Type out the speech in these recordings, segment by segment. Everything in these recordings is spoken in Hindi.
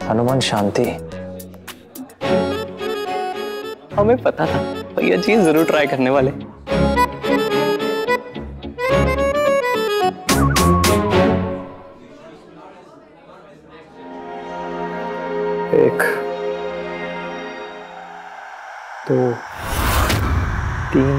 हनुमान शांति। हमें पता था भैया जी जरूर ट्राई करने वाले। एक, दो, तीन,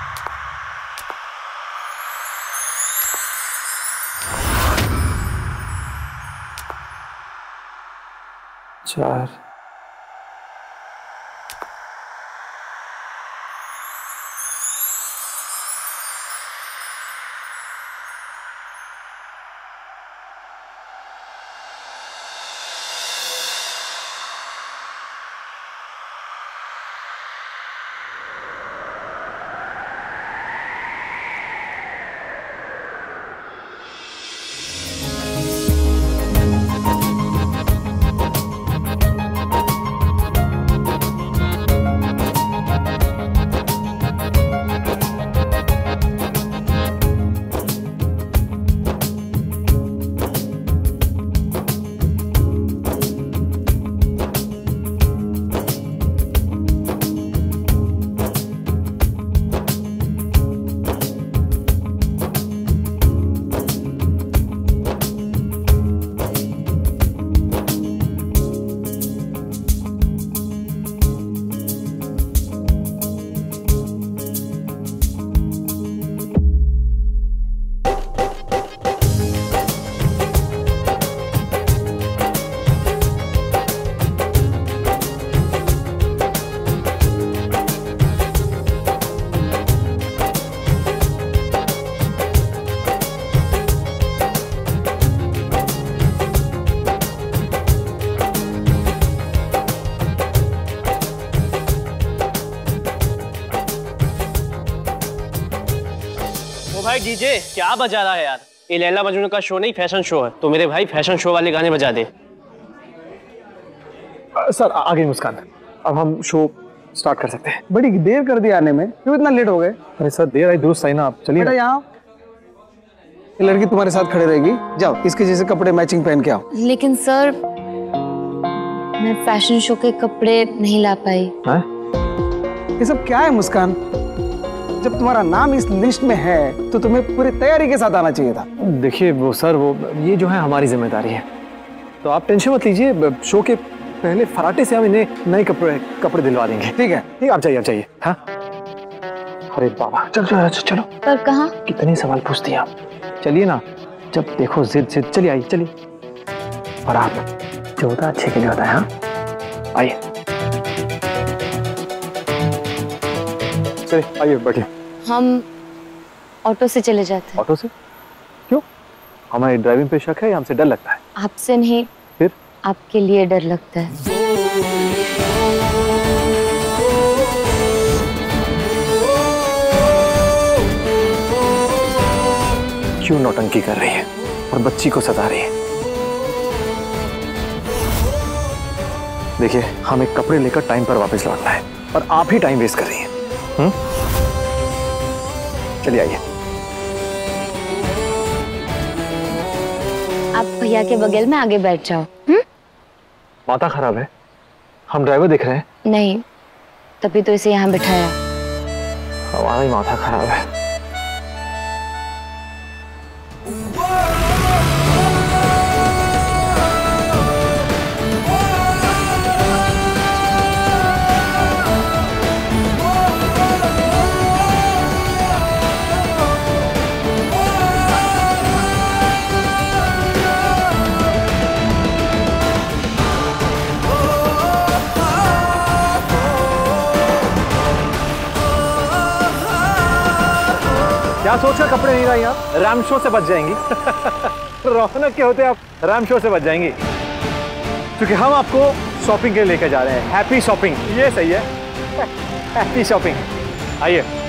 चार, भाई डीजे क्या बजा रहा है यार? ये लैला मजनू का शो नहीं फैशन शो है, तो मेरे भाई फैशन शो वाले गाने बजा दे। सर आ गई मुस्कान, अब हम शो स्टार्ट कर सकते हैं। बड़ी देर कर दी आने में, क्यों इतना लेट हो गए? अरे सर देर आई दुरुस्त आई ना, आप चलिए। यहाँ ये लड़की तुम्हारे साथ खड़े रहेगी, जाओ इसके जैसे कपड़े मैचिंग पहन के आओ। लेकिन सर मैं फैशन शो के कपड़े नहीं ला पाई। ये सब क्या है मुस्कान? जब तुम्हारा नाम इस लिस्ट में है तो तुम्हें पूरी तैयारी के साथ आना चाहिए था। देखिए वो सर, वो ये जो है हमारी जिम्मेदारी है, तो आप टेंशन मत लीजिए। शो के पहले फराटे से हम इन्हें नए कपड़े दिलवा देंगे। ठीक है, ठीक, आप जाइए। हाँ अरे बाबा, चलो चलो। पर कहाँ? कितने सवाल पूछती हैं आप, चलिए ना। जब देखो जिद, चलिए आइए, चलिए। और आप जो होता अच्छे के लिए होता है। हाँ आइए, चलिए आइए बैठिए। हम ऑटो से चले जाते हैं। ऑटो से? क्यों? हमारी ड्राइविंग पे शक है या हमसे डर लगता है? आपसे नहीं, फिर आपके लिए डर लगता है। क्यों नौटंकी कर रही है और बच्ची को सता रही है? देखिए हमें कपड़े लेकर टाइम पर वापस लौटना है और आप ही टाइम वेस्ट कर रही हैं। चलिए आइए। आप भैया के बगल में आगे बैठ जाओ। माता खराब है, हम ड्राइवर दिख रहे हैं। नहीं, तभी तो इसे यहाँ बिठाया। हमारा ही माथा खराब है। क्या सोचा कपड़े नहीं लाई आप? राम शो से बच जाएंगी। रौनक के होते आप राम शो से बच जाएंगी, क्योंकि हम आपको शॉपिंग के लिए लेकर जा रहे हैं। हैप्पी शॉपिंग, ये सही है। Happy shopping. आइए।